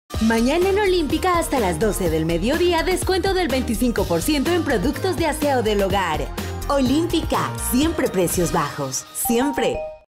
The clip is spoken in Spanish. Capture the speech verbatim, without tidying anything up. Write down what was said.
Mañana en Olímpica hasta las doce del mediodía, descuento del veinticinco por ciento en productos de aseo del hogar. Olímpica, siempre precios bajos, siempre.